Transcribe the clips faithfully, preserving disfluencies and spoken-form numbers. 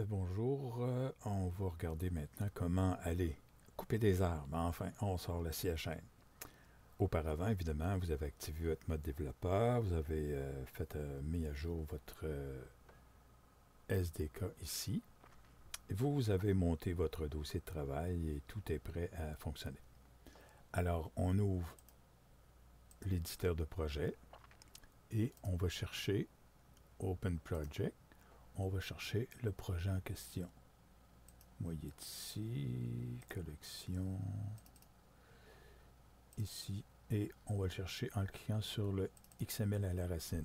Euh, bonjour, euh, on va regarder maintenant comment aller couper des arbres. Enfin, on sort la scie à chaîne. Auparavant, évidemment, vous avez activé votre mode développeur, vous avez euh, fait euh, mis à jour votre euh, S D K ici. Et vous, vous avez monté votre dossier de travail et tout est prêt à fonctionner. Alors, on ouvre l'éditeur de projet et on va chercher Open Project. On va chercher le projet en question. Moi, il est ici, collection, ici, et on va le chercher en cliquant sur le X M L à la racine.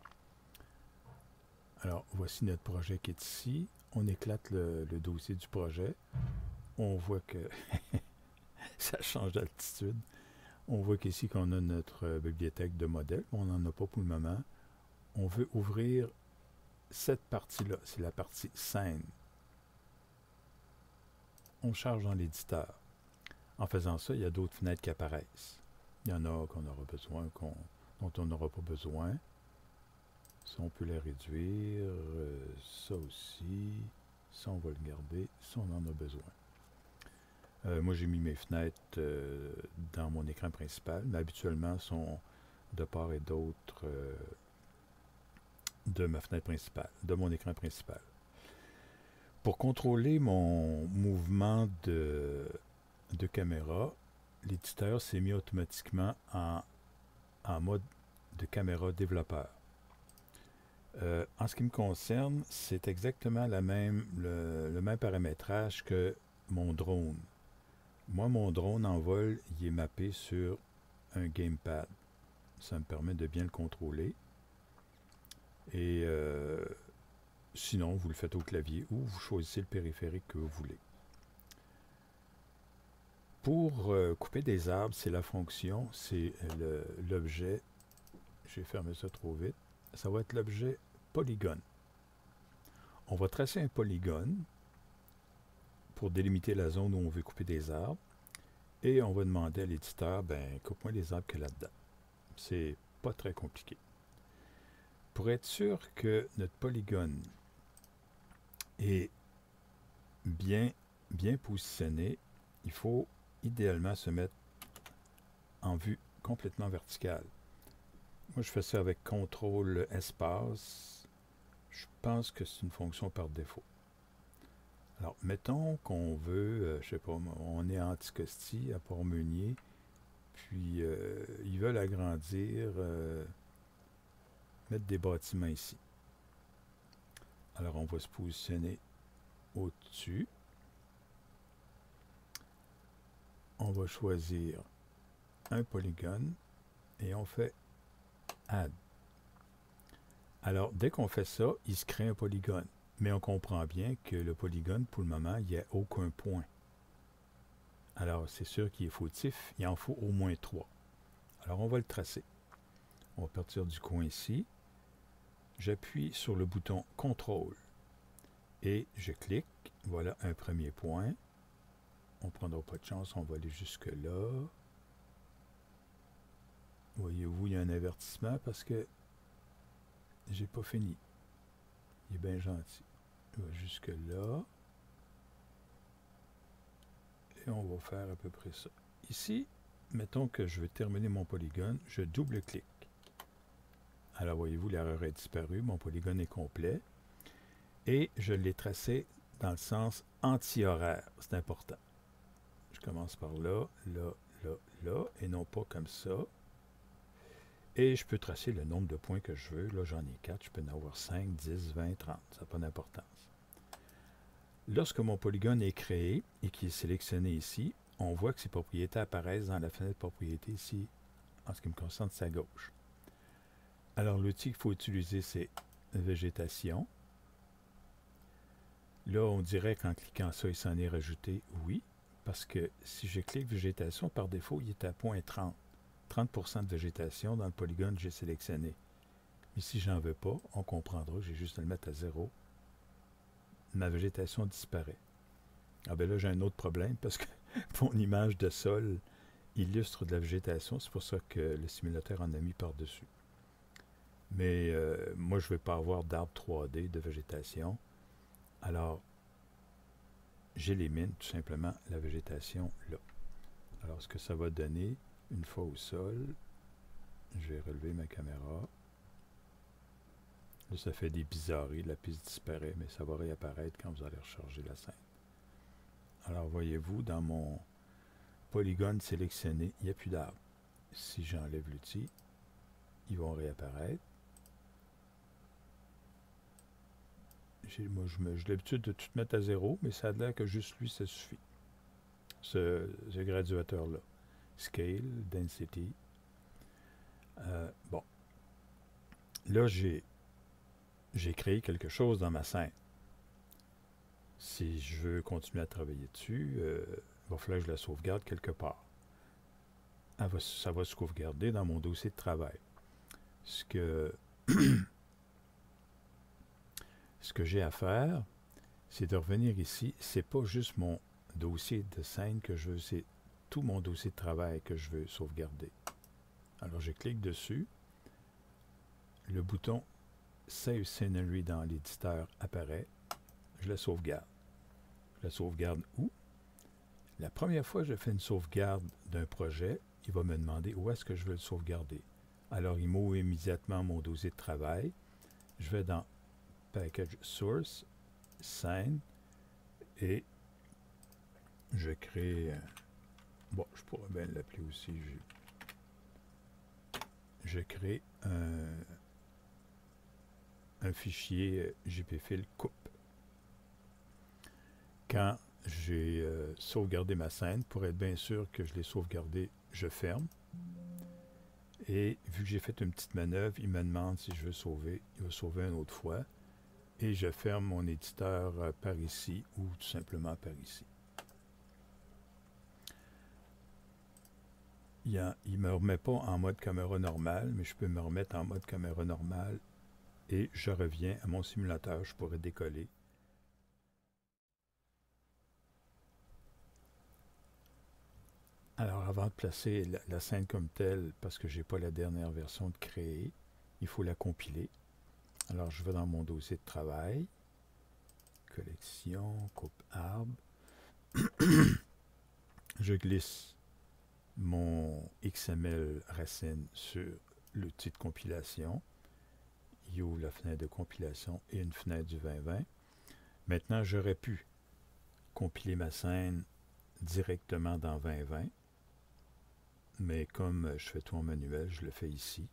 Alors, voici notre projet qui est ici. On éclate le, le dossier du projet. On voit que ça change d'altitude. On voit qu'ici qu'on a notre euh, bibliothèque de modèles. On n'en a pas pour le moment. On veut ouvrir cette partie-là. C'est la partie scène. On charge dans l'éditeur. En faisant ça, il y a d'autres fenêtres qui apparaissent. Il y en a qu'on aura besoin, qu'on, dont on n'aura pas besoin. Ça, on peut les réduire. Euh, ça aussi. Ça, on va le garder. Ça, on en a besoin. Euh, moi, j'ai mis mes fenêtres euh, dans mon écran principal, mais habituellement, sont de part et d'autre euh, de ma fenêtre principale, de mon écran principal. Pour contrôler mon mouvement de, de caméra, l'éditeur s'est mis automatiquement en, en mode de caméra développeur. Euh, en ce qui me concerne, c'est exactement la même, le, le même paramétrage que mon drone. Moi, mon drone en vol, il est mappé sur un gamepad. Ça me permet de bien le contrôler. Et euh, sinon, vous le faites au clavier ou vous choisissez le périphérique que vous voulez. Pour euh, couper des arbres, c'est la fonction, c'est l'objet. J'ai fermé ça trop vite. Ça va être l'objet polygone. On va tracer un polygone pour délimiter la zone où on veut couper des arbres. Et on va demander à l'éditeur, ben, coupe-moi les arbres qu'il y a là-dedans. C'est pas très compliqué. Pour être sûr que notre polygone est bien, bien positionné, il faut idéalement se mettre en vue complètement verticale. Moi, je fais ça avec contrôle espace. Je pense que c'est une fonction par défaut. Alors, mettons qu'on veut, euh, je sais pas, on est à Anticosti, à Port-Meunier, puis euh, ils veulent agrandir, euh, mettre des bâtiments ici. Alors, on va se positionner au-dessus. On va choisir un polygone et on fait Add. Alors, dès qu'on fait ça, il se crée un polygone. Mais on comprend bien que le polygone, pour le moment, il n'y a aucun point. Alors, c'est sûr qu'il est fautif. Il en faut au moins trois. Alors, on va le tracer. On va partir du coin ici. J'appuie sur le bouton contrôle. Et je clique. Voilà un premier point. On ne prendra pas de chance. On va aller jusque là. Voyez-vous, il y a un avertissement parce que j'ai pas fini. Il est bien gentil. On va jusque là. Et on va faire à peu près ça. Ici, mettons que je veux terminer mon polygone, je double-clique. Alors voyez-vous, l'erreur est disparue, mon polygone est complet. Et je l'ai tracé dans le sens anti-horaire. C'est important. Je commence par là, là, là, là, et non pas comme ça. Et je peux tracer le nombre de points que je veux. Là, j'en ai quatre. Je peux en avoir cinq, dix, vingt, trente. Ça n'a pas d'importance. Lorsque mon polygone est créé et qu'il est sélectionné ici, on voit que ses propriétés apparaissent dans la fenêtre propriété ici, en ce qui me concerne, c'est à gauche. Alors, l'outil qu'il faut utiliser, c'est végétation. Là, on dirait qu'en cliquant ça, il s'en est rajouté. Oui, parce que si je clique végétation, par défaut, il est à point trente. trente pour cent de végétation dans le polygone que j'ai sélectionné. Mais si j'en veux pas, on comprendra que j'ai juste à le mettre à zéro. Ma végétation disparaît. Ah ben là, j'ai un autre problème parce que mon image de sol illustre de la végétation. C'est pour ça que le simulateur en a mis par-dessus. Mais euh, moi, je ne vais pas avoir d'arbre trois D de végétation. Alors, j'élimine tout simplement la végétation là. Alors, ce que ça va donner, une fois au sol, je vais relever ma caméra. Là, ça fait des bizarreries, la piste disparaît, mais ça va réapparaître quand vous allez recharger la scène. Alors, voyez-vous, dans mon polygone sélectionné, il n'y a plus d'arbres. Si j'enlève l'outil, ils vont réapparaître. Moi, j'ai l'habitude de tout mettre à zéro, mais ça a l'air que juste lui, ça suffit. Ce, ce graduateur-là. Scale, Density. Euh, bon. Là, j'ai j'ai créé quelque chose dans ma scène. Si je veux continuer à travailler dessus, euh, il va falloir que je la sauvegarde quelque part. Elle va, ça va se sauvegarder dans mon dossier de travail. Ce que, ce que j'ai à faire, c'est de revenir ici. C'est pas juste mon dossier de scène que je veux, c'est tout mon dossier de travail que je veux sauvegarder. Alors, je clique dessus. Le bouton Save Scenery dans l'éditeur apparaît. Je la sauvegarde. Je la sauvegarde où? La première fois que je fais une sauvegarde d'un projet, il va me demander où est-ce que je veux le sauvegarder. Alors, il m'ouvre immédiatement mon dossier de travail. Je vais dans Package Source, Scène, et je crée... Euh, bon, je pourrais bien l'appeler aussi. Je, je crée un, un fichier jpfil coupe. Quand j'ai euh, sauvegardé ma scène, pour être bien sûr que je l'ai sauvegardé, je ferme. Et vu que j'ai fait une petite manœuvre, il me demande si je veux sauver. Il va sauver une autre fois. Et je ferme mon éditeur euh, par ici ou tout simplement par ici. Il ne me remet pas en mode caméra normale, mais je peux me remettre en mode caméra normale et je reviens à mon simulateur. Je pourrais décoller. Alors, avant de placer la, la scène comme telle, parce que je n'ai pas la dernière version de créer, il faut la compiler. Alors, je vais dans mon dossier de travail, collection, coupe arbre. Je glisse mon X M L racine sur l'outil de compilation. Il ouvre la fenêtre de compilation et une fenêtre du vingt vingt. Maintenant, j'aurais pu compiler ma scène directement dans vingt vingt. Mais comme je fais tout en manuel, je le fais ici.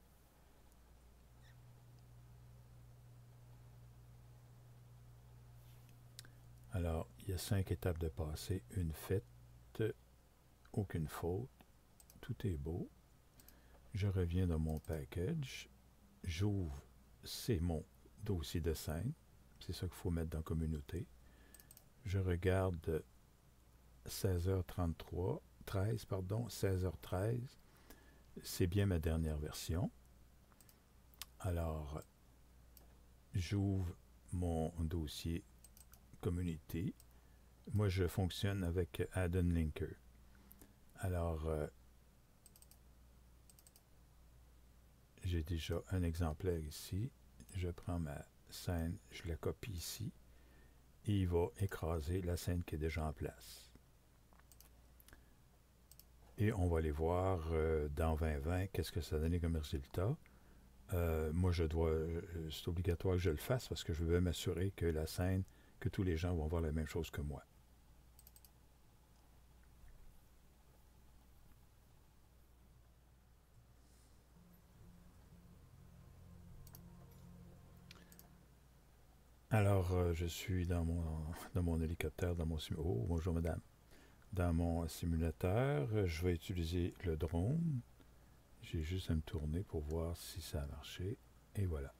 Alors, il y a cinq étapes de passé, une faite, aucune faute, tout est beau. Je reviens dans mon package, j'ouvre, c'est mon dossier de scène, c'est ça qu'il faut mettre dans communauté. Je regarde seize heures trente-trois, treize, pardon, seize heures treize, c'est bien ma dernière version. Alors, j'ouvre mon dossier communauté. Moi, je fonctionne avec Add-on Linker. Alors, euh, j'ai déjà un exemplaire ici. Je prends ma scène, je la copie ici. Et il va écraser la scène qui est déjà en place. Et on va aller voir euh, dans vingt vingt qu'est-ce que ça a donné comme résultat. Euh, moi, je dois, c'est obligatoire que je le fasse parce que je veux m'assurer que la scène, que tous les gens vont voir la même chose que moi. Alors, euh, je suis dans mon, dans mon hélicoptère, dans mon simulateur. Oh, bonjour madame. Dans mon simulateur, je vais utiliser le drone. J'ai juste à me tourner pour voir si ça a marché. Et voilà.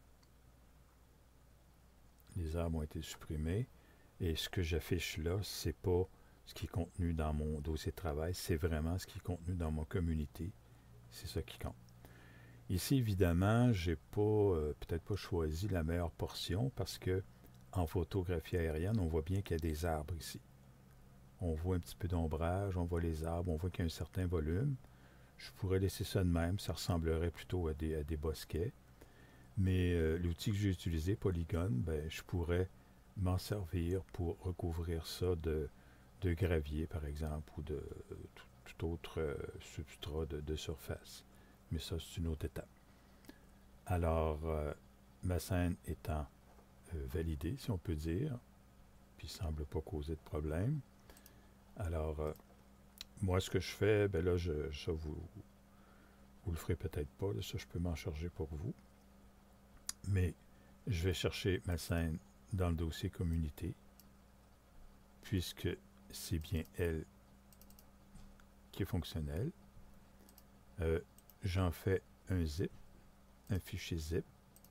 Les arbres ont été supprimés. Et ce que j'affiche là, c'est pas ce qui est contenu dans mon dossier de travail, c'est vraiment ce qui est contenu dans mon community. C'est ça qui compte. Ici, évidemment, j'ai pas euh, peut-être pas choisi la meilleure portion parce que en photographie aérienne, on voit bien qu'il y a des arbres ici. On voit un petit peu d'ombrage, on voit les arbres, on voit qu'il y a un certain volume. Je pourrais laisser ça de même, ça ressemblerait plutôt à des, à des bosquets. Mais euh, l'outil que j'ai utilisé, Polygon, ben, je pourrais m'en servir pour recouvrir ça de, de gravier, par exemple, ou de tout, tout autre euh, substrat de, de surface. Mais ça, c'est une autre étape. Alors, euh, ma scène étant euh, validée, si on peut dire, puis il ne semble pas causer de problème. Alors, euh, moi, ce que je fais, ben là, je, ça, vous vous le ferez peut-être pas, là, ça, je peux m'en charger pour vous. Mais je vais chercher ma scène dans le dossier communauté, puisque c'est bien elle qui est fonctionnelle. Euh, J'en fais un zip, un fichier zip.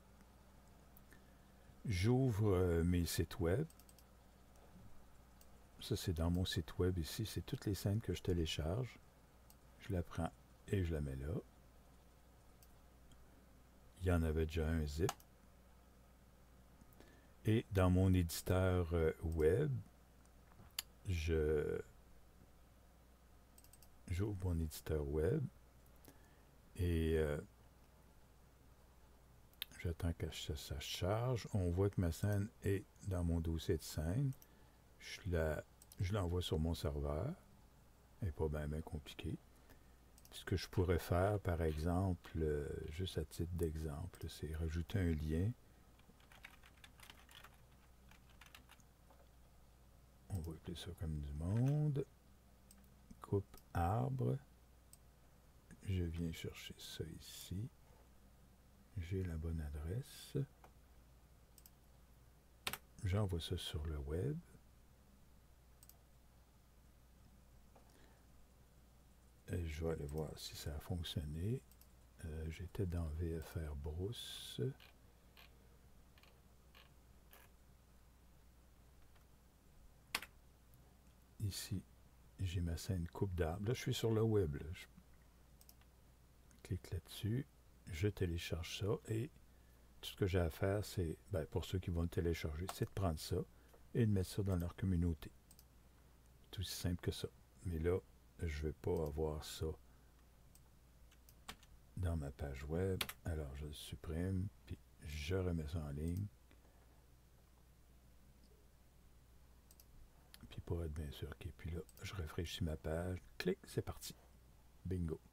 J'ouvre euh, mes sites web. Ça, c'est dans mon site web ici. C'est toutes les scènes que je télécharge. Je la prends et je la mets là. Il y en avait déjà un zip. Et dans mon éditeur euh, web, je j'ouvre mon éditeur web et euh, j'attends que ça, ça charge. On voit que ma scène est dans mon dossier de scène. Je la, je l'envoie sur mon serveur. Elle n'est pas bien, bien compliqué. Ce que je pourrais faire, par exemple, euh, juste à titre d'exemple, c'est rajouter un lien. On va appeler ça comme du monde. Coupe arbre. Je viens chercher ça ici. J'ai la bonne adresse. J'envoie ça sur le web. Et je vais aller voir si ça a fonctionné. Euh, J'étais dans V F R Brousse. Ici, j'ai ma scène coupe d'arbre. Là, je suis sur le web. Là. Je clique là-dessus. Je télécharge ça. Et tout ce que j'ai à faire, c'est, ben, pour ceux qui vont le télécharger, c'est de prendre ça et de mettre ça dans leur communauté. C'est aussi simple que ça. Mais là, je ne vais pas avoir ça dans ma page web. Alors, je le supprime, puis je remets ça en ligne. Puis pour être bien sûr, ok, puis là, je rafraîchis ma page. Clic, c'est parti. Bingo.